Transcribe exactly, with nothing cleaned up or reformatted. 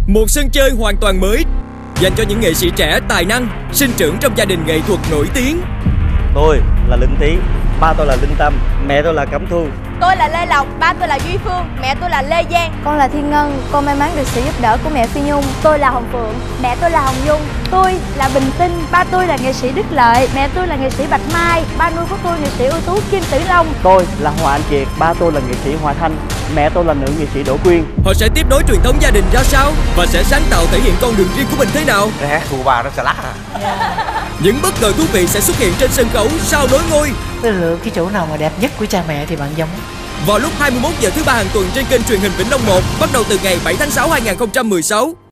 Một sân chơi hoàn toàn mới dành cho những nghệ sĩ trẻ tài năng, sinh trưởng trong gia đình nghệ thuật nổi tiếng. Tôi là Linh Tý, ba tôi là Linh Tâm, mẹ tôi là Cẩm Thu. Tôi là Lê Lộc, ba tôi là Duy Phương, mẹ tôi là Lê Giang. Con là Thiên Ngân, con may mắn được sự giúp đỡ của mẹ Phi Nhung. Tôi là Hồng Phượng, mẹ tôi là Hồng Nhung. Tôi là Bình Tinh, ba tôi là nghệ sĩ Đức Lợi, mẹ tôi là nghệ sĩ Bạch Mai, ba nuôi của tôi nghệ sĩ ưu tú Kim Tử Long. Tôi là Hòa Anh Kiệt, ba tôi là nghệ sĩ Hòa Thanh, mẹ tôi là nữ nghệ sĩ Đỗ Quyên. Họ sẽ tiếp nối truyền thống gia đình ra sao và sẽ sáng tạo thể hiện con đường riêng của mình thế nào? Nè, cụ bà nó xà lách à. Những bất ngờ thú vị sẽ xuất hiện trên sân khấu sau nối ngôi. Tôi lựa cái chỗ nào mà đẹp nhất của cha mẹ thì bạn giống. Vào lúc hai mươi mốt giờ thứ ba hàng tuần trên kênh truyền hình Vĩnh Long một, bắt đầu từ ngày bảy tháng sáu năm hai nghìn không trăm mười sáu.